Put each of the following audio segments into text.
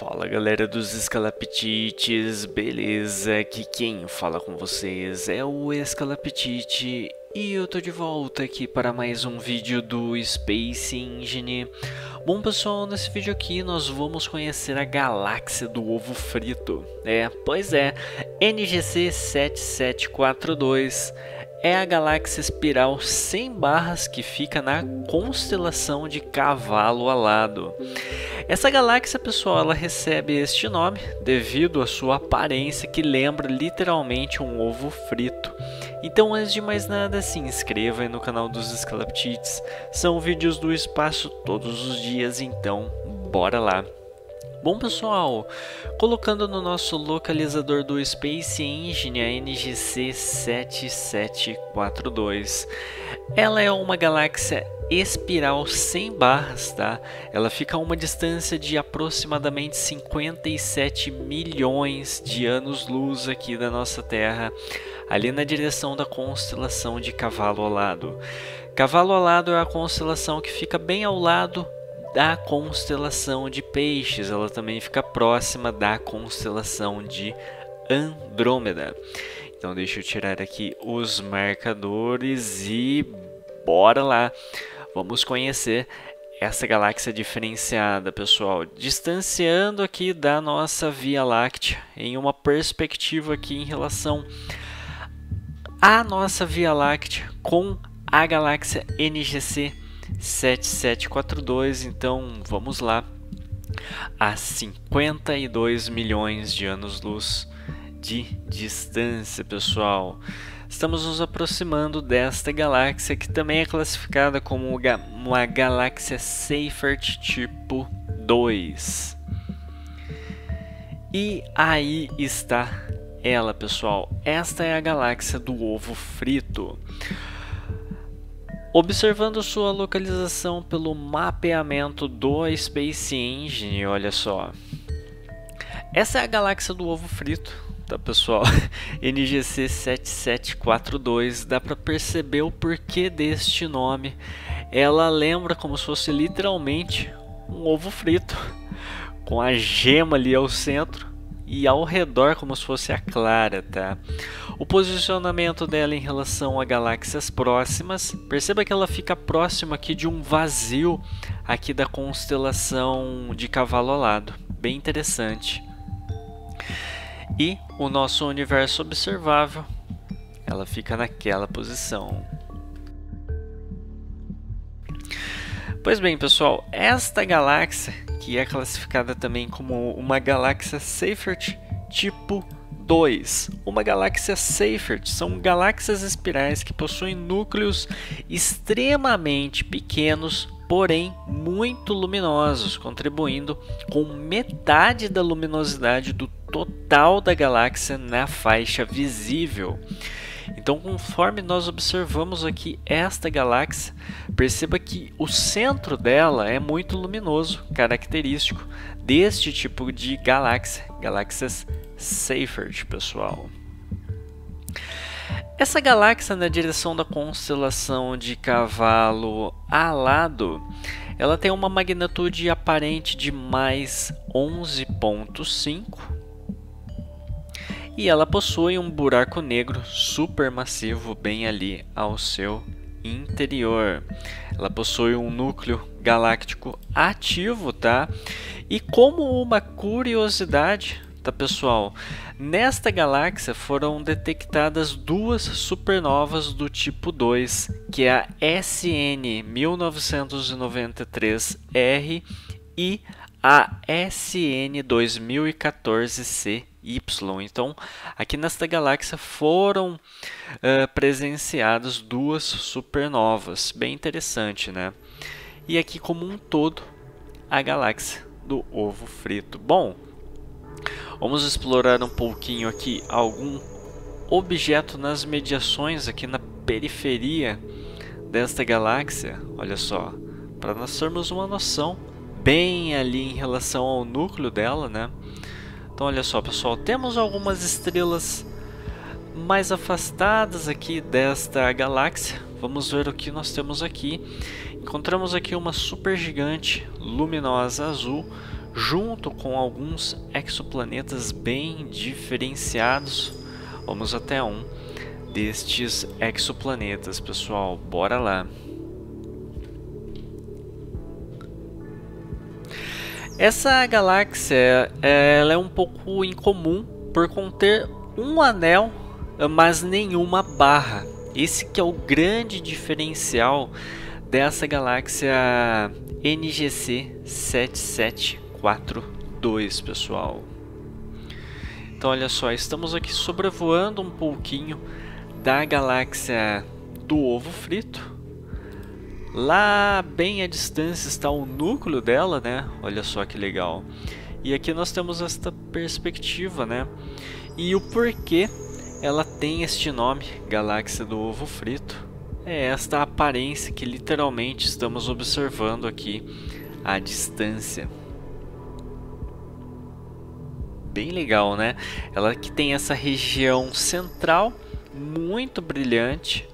Fala galera dos Escalaptites, beleza? Aqui quem fala com vocês é o Escalaptite e eu tô de volta aqui para mais um vídeo do Space Engine. Bom pessoal, nesse vídeo aqui nós vamos conhecer a galáxia do ovo frito. Pois é, NGC 7742 é a galáxia espiral sem barras que fica na constelação de Cavalo Alado. Essa galáxia, pessoal, ela recebe este nome devido à sua aparência que lembra literalmente um ovo frito. Então, antes de mais nada, se inscreva aí no canal dos Escalaptites. São vídeos do espaço todos os dias, então bora lá. Bom pessoal, colocando no nosso localizador do Space Engine a NGC 7742, ela é uma galáxia espiral sem barras, tá? Ela fica a uma distância de aproximadamente 57 milhões de anos-luz aqui da nossa Terra, ali na direção da constelação de Cavalo Alado. Cavalo Alado é a constelação que fica bem ao lado da constelação de Peixes. Ela também fica próxima da constelação de Andrômeda. Então deixa eu tirar aqui os marcadores e bora lá. Vamos conhecer essa galáxia diferenciada, pessoal, distanciando aqui da nossa Via Láctea em uma perspectiva aqui em relação à nossa Via Láctea com a galáxia NGC 7742, então vamos lá, a 52 milhões de anos-luz de distância, pessoal. Estamos nos aproximando desta galáxia que também é classificada como uma galáxia Seyfert tipo 2. E aí está ela, pessoal. Esta é a galáxia do ovo frito. Observando sua localização pelo mapeamento do Space Engine, olha só. Essa é a galáxia do ovo frito, tá pessoal? NGC 7742, dá para perceber o porquê deste nome. Ela lembra como se fosse literalmente um ovo frito, com a gema ali ao centro e ao redor como se fosse a clara, tá? O posicionamento dela em relação a galáxias próximas, perceba que ela fica próxima aqui de um vazio aqui da constelação de Cavalo Alado, bem interessante. E o nosso universo observável, ela fica naquela posição. Pois bem, pessoal, esta galáxia, que é classificada também como uma galáxia Seyfert tipo 2. Uma galáxia Seyfert são galáxias espirais que possuem núcleos extremamente pequenos, porém muito luminosos, contribuindo com metade da luminosidade do total da galáxia na faixa visível. Então, conforme nós observamos aqui esta galáxia, perceba que o centro dela é muito luminoso, característico deste tipo de galáxia, galáxias Seyfert, pessoal. Essa galáxia na direção da constelação de Cavalo Alado, ela tem uma magnitude aparente de mais 11,5 e ela possui um buraco negro supermassivo bem ali ao seu interior. Ela possui um núcleo galáctico ativo, tá? E como uma curiosidade, tá pessoal, nesta galáxia foram detectadas duas supernovas do tipo 2, que é a SN 1993R e a SN 2014C. Então, aqui nesta galáxia foram presenciadas duas supernovas, bem interessante, né? E aqui como um todo, a galáxia do ovo frito. Bom, vamos explorar um pouquinho aqui algum objeto nas mediações aqui na periferia desta galáxia. Olha só, para nós termos uma noção bem ali em relação ao núcleo dela, né? Então olha só, pessoal, temos algumas estrelas mais afastadas aqui desta galáxia. Vamos ver o que nós temos aqui. Encontramos aqui uma supergigante luminosa azul junto com alguns exoplanetas bem diferenciados. Vamos até um destes exoplanetas, pessoal. Bora lá. Essa galáxia ela é um pouco incomum por conter um anel, mas nenhuma barra. Esse que é o grande diferencial dessa galáxia NGC 7742, pessoal. Então olha só, estamos aqui sobrevoando um pouquinho da galáxia do Ovo Frito. Lá bem à distância está o núcleo dela, né? Olha só que legal. E aqui nós temos esta perspectiva, né? E o porquê ela tem este nome, Galáxia do Ovo Frito, é esta aparência que literalmente estamos observando aqui à distância. Bem legal, né? Ela que tem essa região central muito brilhante.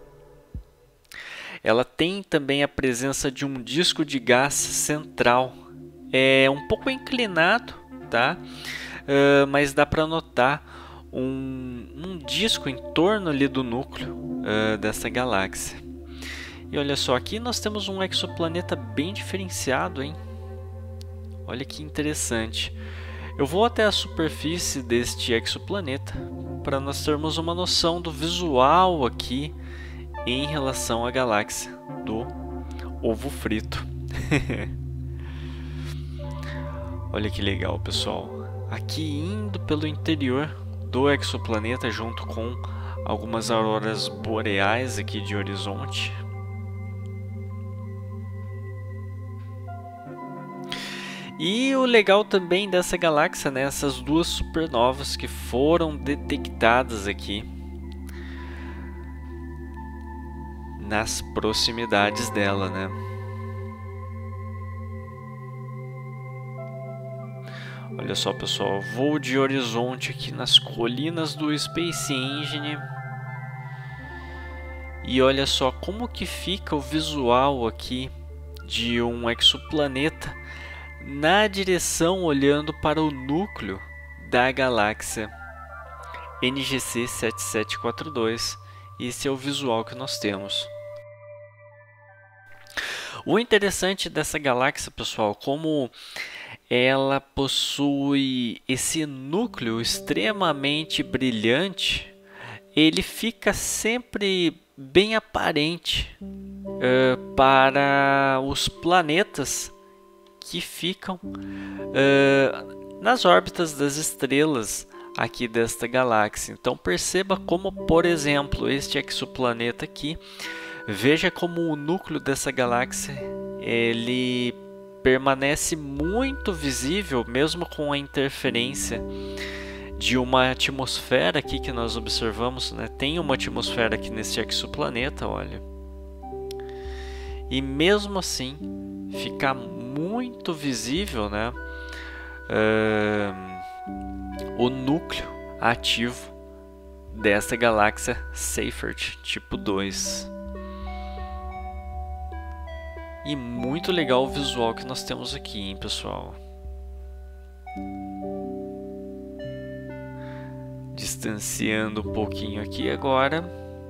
Ela tem também a presença de um disco de gás central, é um pouco inclinado, tá? Mas dá para notar um disco em torno ali do núcleo dessa galáxia. E olha só, aqui nós temos um exoplaneta bem diferenciado, hein? Olha que interessante. Eu vou até a superfície deste exoplaneta para nós termos uma noção do visual aqui em relação à galáxia do Ovo Frito. Olha que legal, pessoal. Aqui indo pelo interior do exoplaneta junto com algumas auroras boreais aqui de horizonte. E o legal também dessa galáxia, né, essas duas supernovas que foram detectadas aqui nas proximidades dela, né? Olha só, pessoal, voo de horizonte aqui nas colinas do Space Engine. E olha só como que fica o visual aqui de um exoplaneta na direção olhando para o núcleo da galáxia NGC 7742. Esse é o visual que nós temos. O interessante dessa galáxia, pessoal, como ela possui esse núcleo extremamente brilhante, ele fica sempre bem aparente para os planetas que ficam nas órbitas das estrelas aqui desta galáxia. Então perceba como, por exemplo, este exoplaneta aqui, veja como o núcleo dessa galáxia ele permanece muito visível mesmo com a interferência de uma atmosfera aqui que nós observamos, né? Tem uma atmosfera aqui nesse exoplaneta, olha. E mesmo assim fica muito visível, né? O núcleo ativo dessa galáxia Seyfert tipo 2. E muito legal o visual que nós temos aqui, hein, pessoal? Distanciando um pouquinho aqui agora.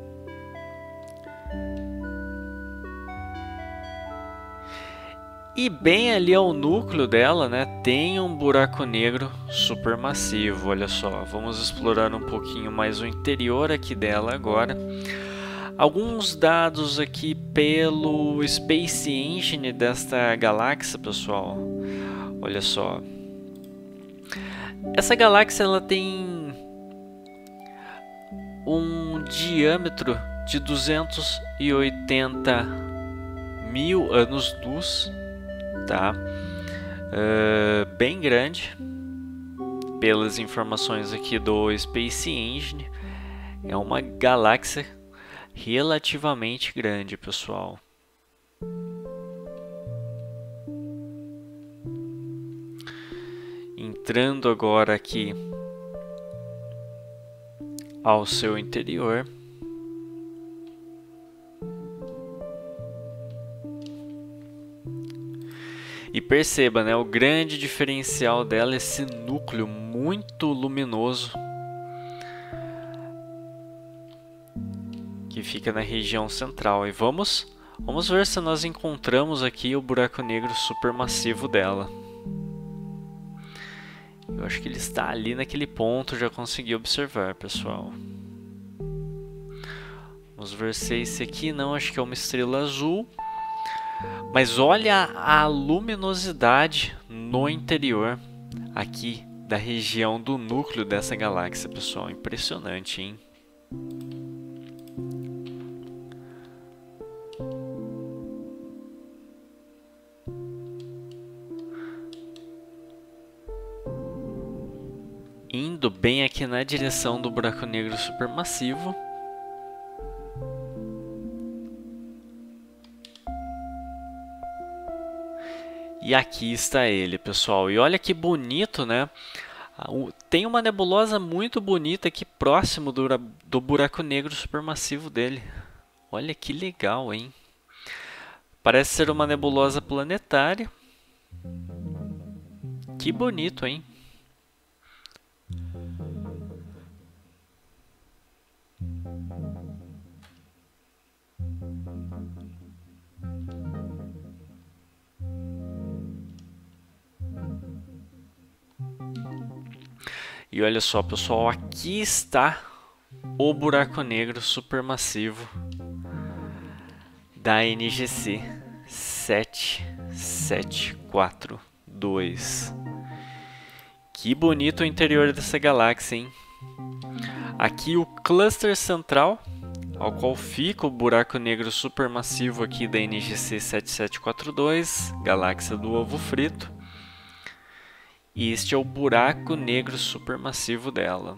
E bem ali ao núcleo dela, né, tem um buraco negro supermassivo. Olha só, vamos explorar um pouquinho mais o interior aqui dela agora. Alguns dados aqui pelo Space Engine desta galáxia, pessoal. Olha só. Essa galáxia ela tem um diâmetro de 280 mil anos-luz, tá? Bem grande. Pelas informações aqui do Space Engine, é uma galáxia relativamente grande, pessoal. Entrando agora aqui ao seu interior. E perceba, né, o grande diferencial dela é esse núcleo muito luminoso que fica na região central. E vamos ver se nós encontramos aqui o buraco negro supermassivo dela. Eu acho que ele está ali naquele ponto, já consegui observar, pessoal. Vamos ver se é esse aqui. Não, acho que é uma estrela azul. Mas olha a luminosidade no interior aqui da região do núcleo dessa galáxia, pessoal. Impressionante, hein? Indo bem aqui na direção do buraco negro supermassivo. E aqui está ele, pessoal. E olha que bonito, né? Tem uma nebulosa muito bonita aqui próximo do buraco negro supermassivo dele. Olha que legal, hein? Parece ser uma nebulosa planetária. Que bonito, hein? E olha só, pessoal, aqui está o buraco negro supermassivo da NGC 7742. Que bonito o interior dessa galáxia, hein? Aqui o cluster central, ao qual fica o buraco negro supermassivo aqui da NGC 7742, galáxia do ovo frito. E este é o buraco negro supermassivo dela.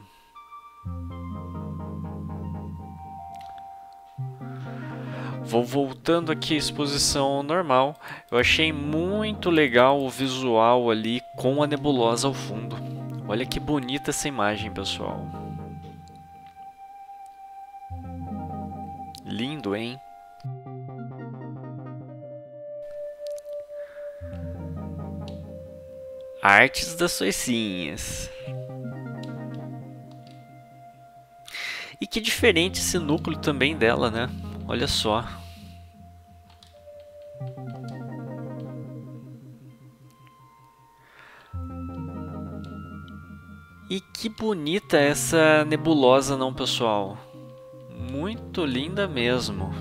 Vou voltando aqui à exposição normal. Eu achei muito legal o visual ali com a nebulosa ao fundo. Olha que bonita essa imagem, pessoal. Lindo, hein? Artes das Soicinhas. E que diferente esse núcleo também dela, né? Olha só. E que bonita essa nebulosa, não, pessoal? Muito linda mesmo.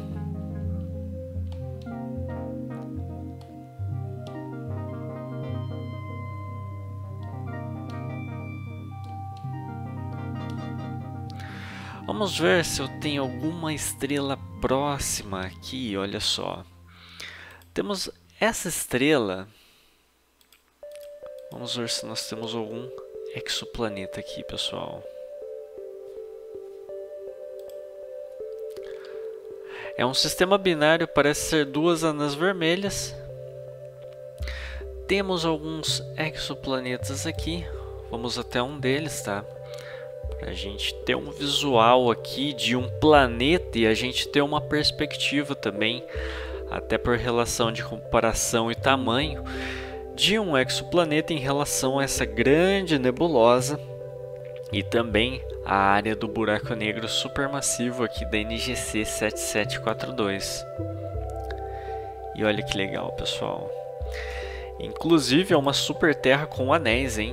Vamos ver se eu tenho alguma estrela próxima aqui, olha só. Temos essa estrela. Vamos ver se nós temos algum exoplaneta aqui, pessoal. É um sistema binário, parece ser duas anãs vermelhas. Temos alguns exoplanetas aqui. Vamos até um deles, tá? Para a gente ter um visual aqui de um planeta e a gente ter uma perspectiva também, até por relação de comparação e tamanho, de um exoplaneta em relação a essa grande nebulosa e também a área do buraco negro supermassivo aqui da NGC 7742. E olha que legal, pessoal. Inclusive é uma super terra com anéis, hein?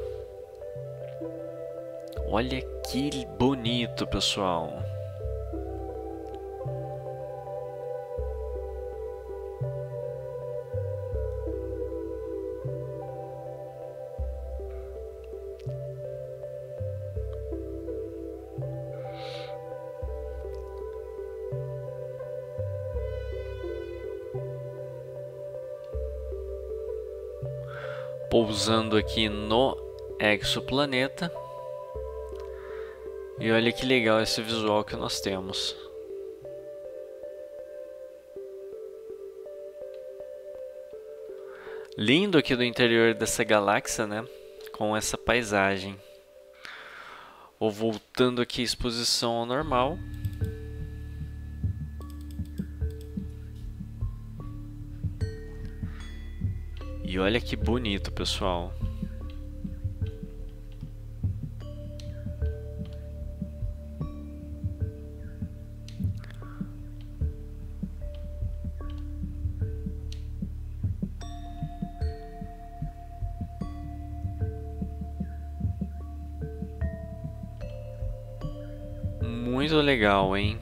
Olha que bonito, pessoal. Pousando aqui no exoplaneta. E olha que legal esse visual que nós temos. Lindo aqui do interior dessa galáxia, né? Com essa paisagem. Vou voltando aqui à exposição ao normal. E olha que bonito, pessoal. Muito legal, hein?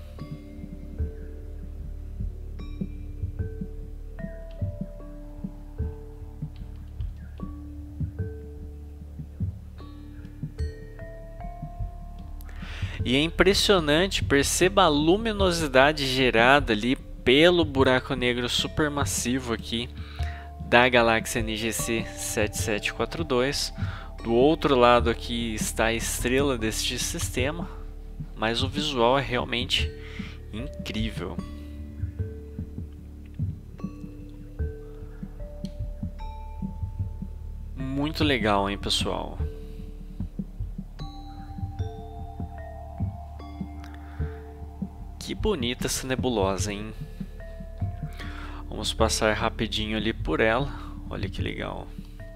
E é impressionante, perceba a luminosidade gerada ali pelo buraco negro supermassivo aqui da galáxia NGC 7742. Do outro lado aqui está a estrela deste sistema, mas o visual é realmente incrível. Muito legal, hein, pessoal? Que bonita essa nebulosa, hein? Vamos passar rapidinho ali por ela. Olha que legal.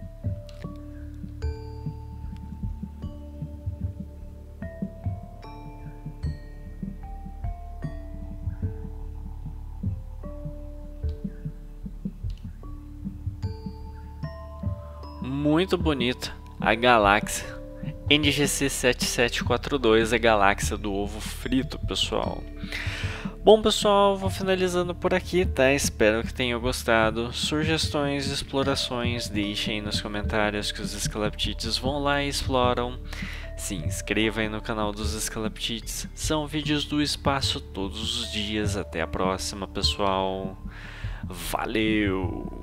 Muito bonita a galáxia NGC 7742, a galáxia do ovo frito, pessoal. Bom, pessoal, vou finalizando por aqui, tá? Espero que tenham gostado. Sugestões, explorações, deixem aí nos comentários que os Escalaptites vão lá e exploram. Se inscreva aí no canal dos Escalaptites. São vídeos do espaço todos os dias. Até a próxima, pessoal. Valeu!